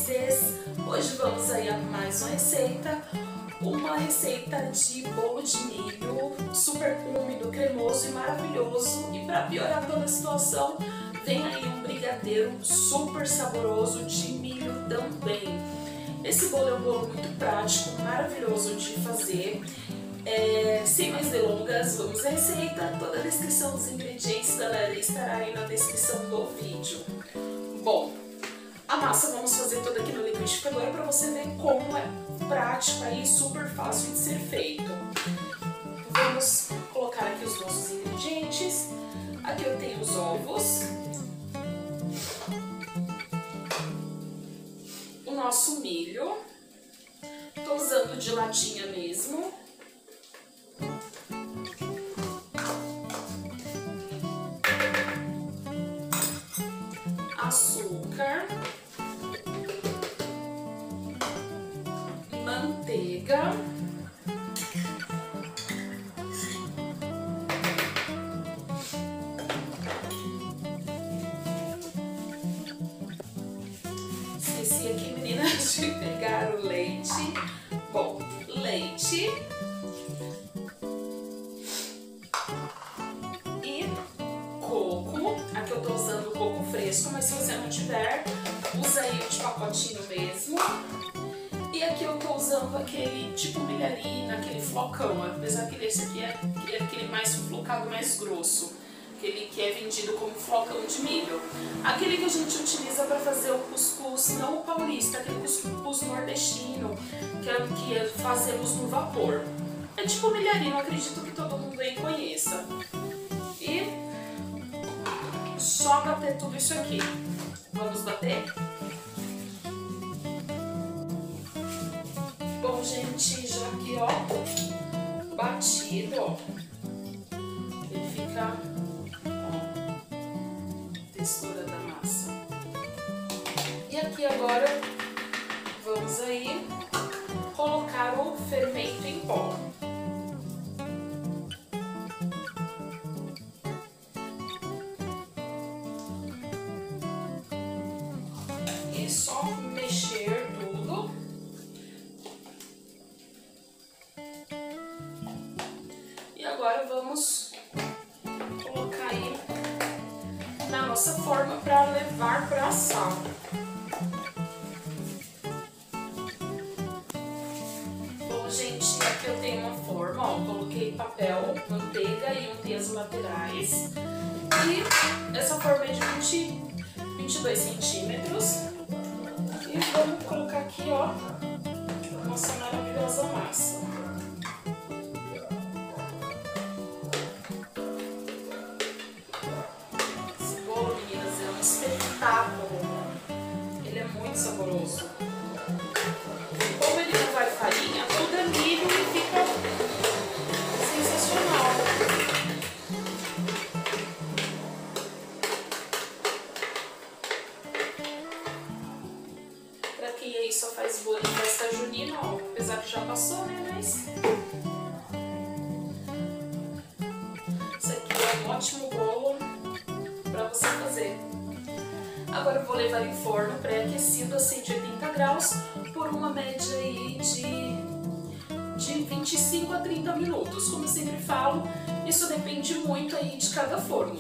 vocês? Hoje vamos aí a mais uma receita de bolo de milho, super úmido, cremoso e maravilhoso. E para piorar toda a situação, vem aí um brigadeiro super saboroso de milho também. Esse bolo é um bolo muito prático, maravilhoso de fazer. Sem mais delongas, vamos à receita. Toda a descrição dos ingredientes, galera, estará aí na descrição do vídeo. Bom, a massa vamos fazer toda aqui no liquidificador para você ver como é prático aí, super fácil de ser feito. Vamos colocar aqui os nossos ingredientes. Aqui eu tenho os ovos, o nosso milho, tô usando de latinha mesmo. Açúcar, manteiga, esqueci aqui, meninas, de pegar o leite. Bom, leite e coco. Aqui eu tô usando coco fresco, mas se você não tiver, usa aí o de pacotinho mesmo. E aqui eu tô usando aquele tipo milharina, aquele flocão, apesar que esse aqui é aquele mais flocado, mais grosso, aquele que é vendido como flocão de milho. Aquele que a gente utiliza para fazer o cuscuz, não o paulista, aquele cuscuz nordestino, que fazemos no vapor. É tipo milharina, eu acredito que todo mundo aí conheça. E só bater tudo isso aqui. Vamos bater? Bom, gente, já aqui, ó, batido, ó, ele fica, ó, textura da massa. E aqui agora, vamos aí colocar o fermento em pó. E só mexer tudo. E agora vamos colocar aí na nossa forma para levar para assar. Bom, gente, aqui eu tenho uma forma, ó, coloquei papel, manteiga e untei as laterais. E essa forma é de 22 centímetros. E vamos colocar aqui, ó, a nossa maravilhosa massa. Esse bolo, meninas, é um espetáculo. Ele é muito saboroso. Como ele não vai farinha, tudo é milho e fica sensacional. Pra quem aí só faz bolo em festa junina, ó, apesar que já passou, né, mas isso aqui é um ótimo bolo pra você fazer. Agora eu vou levar em forno pré-aquecido a 180 graus por uma média aí de 25 a 30 minutos. Como eu sempre falo, isso depende muito aí de cada forno.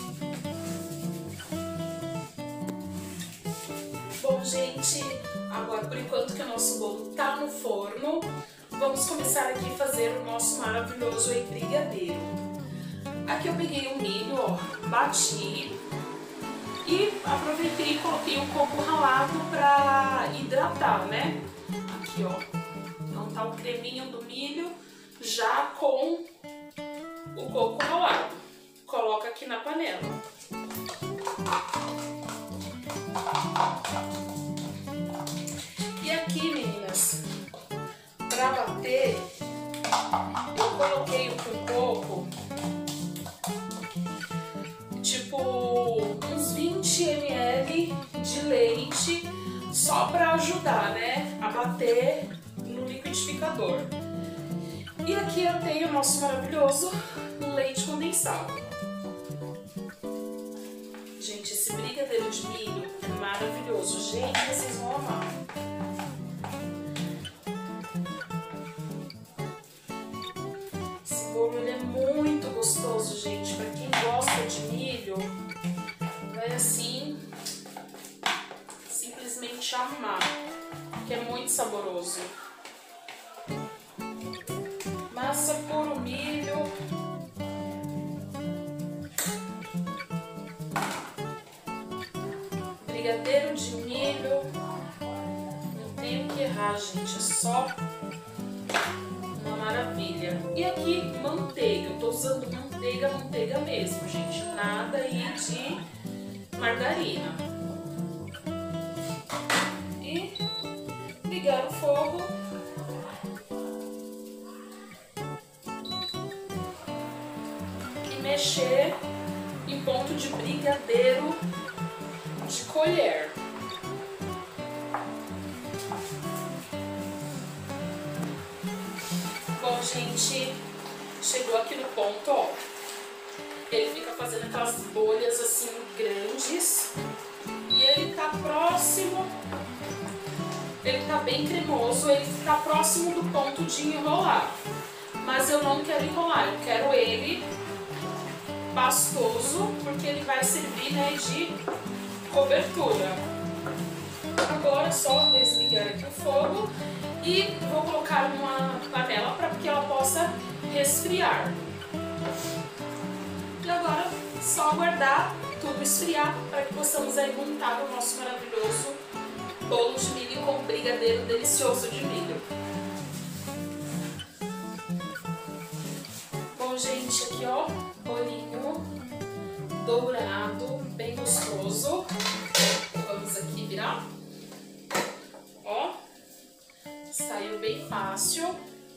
Bom, gente, agora por enquanto que o nosso bolo tá no forno, vamos começar aqui a fazer o nosso maravilhoso brigadeiro. Aqui eu peguei o milho, ó, bati e aproveitei e coloquei um coco ralado pra hidratar, né? Aqui, ó, então tá o creminho do milho já com o coco ralado. Coloca aqui na panela. E aqui, meninas, pra bater, eu coloquei o coco, tipo uns 20 ml de leite, só pra ajudar, né, a bater no liquidificador. E aqui eu tenho o nosso maravilhoso leite condensado. Gente, esse brigadeiro de milho é maravilhoso. Gente, vocês vão amar. realmente amar, que é muito saboroso. Massa puro milho. Brigadeiro de milho. Não tem o que errar, gente, é só uma maravilha. E aqui, manteiga. Eu tô usando manteiga mesmo, gente. Nada aí de margarina. E ligar o fogo. E mexer em ponto de brigadeiro de colher. Bom, gente, chegou aqui no ponto, ó. Ele fica fazendo aquelas bolhas assim grandes e ele tá próximo, ele tá bem cremoso, ele tá próximo do ponto de enrolar. Mas eu não quero enrolar, eu quero ele pastoso, porque ele vai servir, né, de cobertura. Agora é só desligar aqui o fogo e vou colocar numa panela para que ela possa resfriar. E agora é só aguardar tudo esfriar para que possamos aí montar o nosso maravilhoso bolo de milho com brigadeiro delicioso de milho. Bom, gente, aqui ó, bolinho dourado, bem gostoso. Vamos aqui virar. Ó, saiu bem fácil.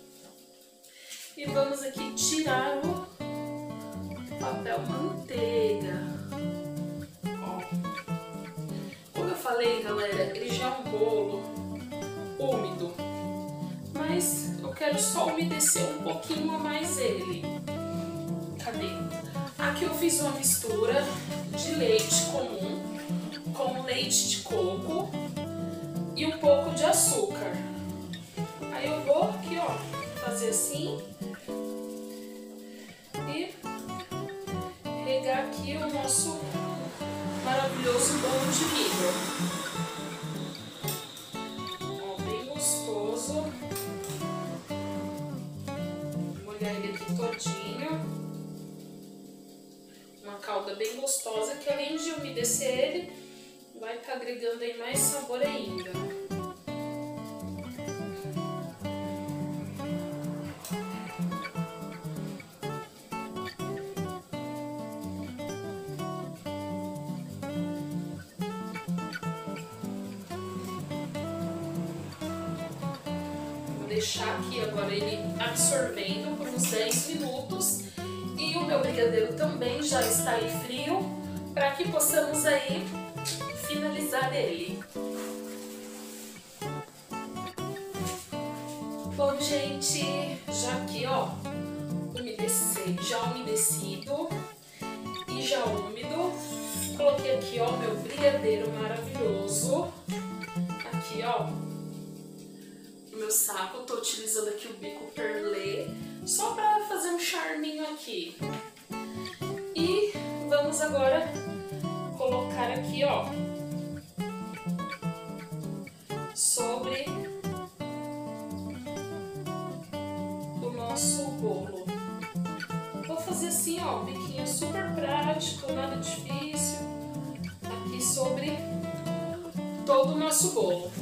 E vamos aqui tirar o papel manteiga. Ó, como eu falei, galera, ele já é um bolo úmido, mas eu quero só umedecer um pouquinho a mais ele. Cadê? Aqui eu fiz uma mistura de leite comum com leite de coco e um pouco de açúcar. Aí eu vou aqui, ó, fazer assim e regar aqui o nosso maravilhoso bolo de milho. Ó, bem gostoso. Vou molhar ele aqui todinho. Uma calda bem gostosa que, além de umedecer ele, vai estar agregando aí mais sabor ainda. Vou deixar aqui agora ele absorvendo por uns 10 minutos. E o meu brigadeiro também já está aí frio, para que possamos aí finalizar ele. Bom, gente, já aqui, ó, já umedecido e já úmido, coloquei aqui, ó, meu brigadeiro maravilhoso. Aqui, ó, no meu saco, tô utilizando aqui o bico perlê, só para fazer um charminho aqui. E vamos agora colocar aqui, ó, sobre o nosso bolo. Vou fazer assim, ó, um biquinho super prático, nada difícil, aqui sobre todo o nosso bolo.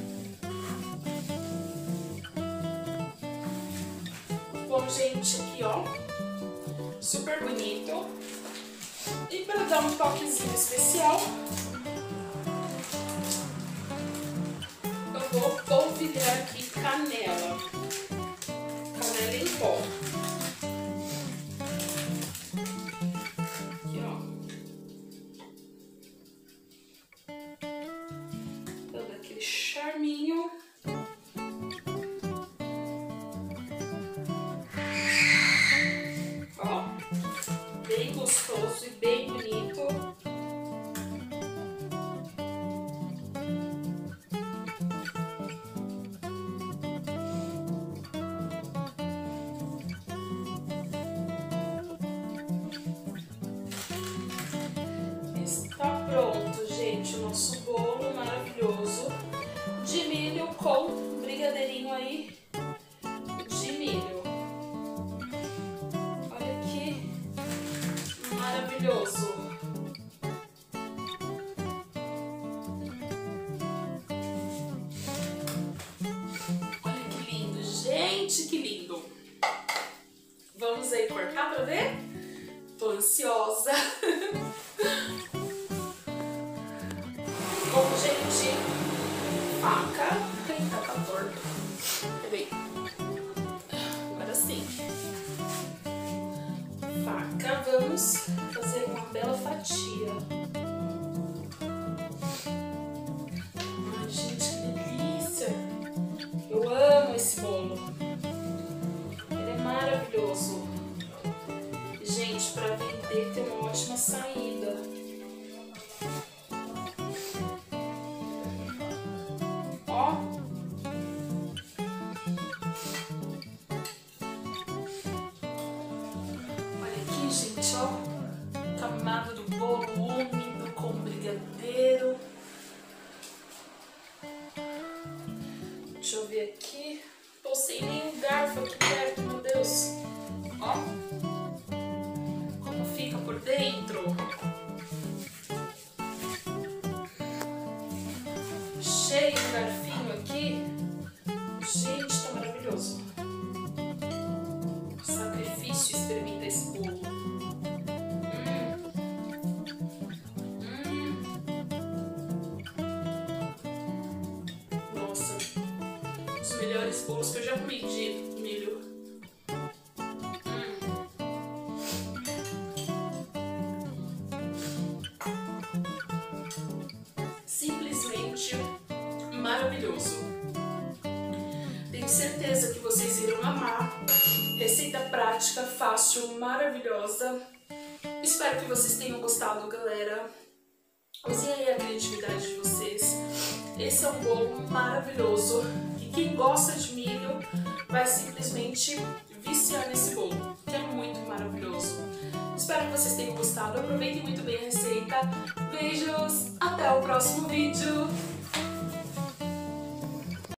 Bom, gente, aqui, ó, super bonito. E para dar um toquezinho especial, eu vou polvilhar aqui canela em pó. Aqui, ó. Dando aquele charminho. Bem gostoso e bem bonito. Está pronto, gente, o nosso bolo maravilhoso torto. Peraí. Agora sim. Faca, vamos fazer uma bela fatia. Ai, gente, que delícia! Eu amo esse bolo. Ele é maravilhoso. Gente, para vender tem uma ótima saída. Ó. Olha aqui, gente, ó. Camada do bolo úmido com brigadeiro. Deixa eu ver aqui. Tô sem nenhum garfo aqui perto, meu Deus. Ó. Como fica por dentro. Cheio de garfinho aqui. Gente, tá maravilhoso. Sacrifício experimentar esse bolo. Nossa, os melhores bolos que eu já comi de milho. Simplesmente maravilhoso. Tenho certeza que vocês irão amar. Receita prática, fácil, maravilhosa. Espero que vocês tenham gostado, galera. Usem aí a criatividade de vocês. Esse é um bolo maravilhoso. E quem gosta de milho vai simplesmente viciar nesse bolo, que é muito maravilhoso. Espero que vocês tenham gostado. Aproveitem muito bem a receita. Beijos! Até o próximo vídeo!